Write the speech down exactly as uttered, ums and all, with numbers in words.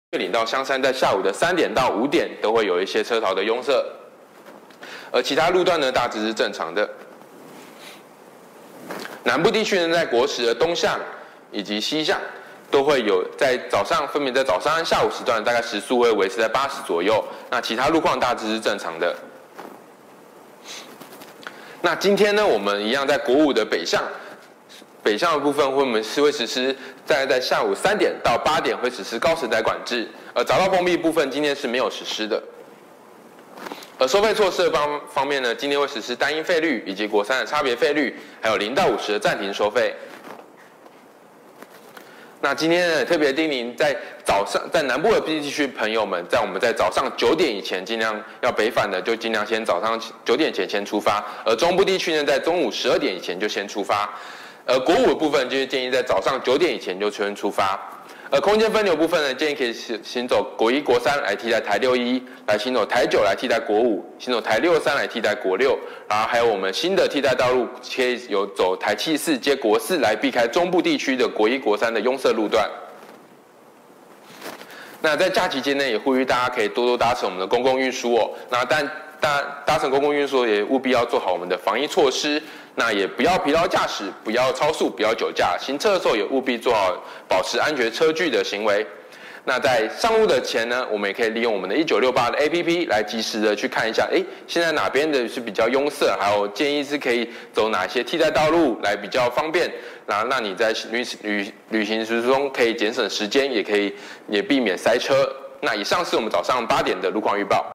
月岭到香山在下午的三点到五点都会有一些车潮的拥塞，而其他路段呢大致是正常的。南部地区呢，在国十的东向以及西向都会有在早上分别在早上和下午时段，大概时速会维持在八十左右。那其他路况大致是正常的。那今天呢，我们一样在国五的北向。 北向的部分，我们是会实施在在下午三点到八点会实施高时代管制，而匝道封闭部分今天是没有实施的。而收费措施的方方面呢，今天会实施单一费率以及国三的差别费率，还有零到五十的暂停收费。那今天呢，特别叮咛在早上在南部的地区朋友们，在我们在早上九点以前，尽量要北返的就尽量先早上九点前先出发，而中部地区呢，在中午十二点以前就先出发。 而国五的部分就是建议在早上九点以前就全出发，而空间分流部分呢，建议可以行行走国一、国三来替代台六一，来行走台九来替代国五，行走台六三来替代国六，然后还有我们新的替代道路，可以有走台七四接国四来避开中部地区的国一、国三的拥塞路段。那在假期间呢，也呼吁大家可以多多搭乘我们的公共运输哦。那但搭搭乘公共运输也务必要做好我们的防疫措施。 那也不要疲劳驾驶，不要超速，不要酒驾。行车的时候也务必做好保持安全车距的行为。那在上路的前呢，我们也可以利用我们的一九六八的 A P P 来及时的去看一下，哎，现在哪边的是比较拥塞，还有建议是可以走哪些替代道路来比较方便。那让你在旅旅旅行之中可以节省时间，也可以也避免塞车。那以上是我们早上八点的路况预报。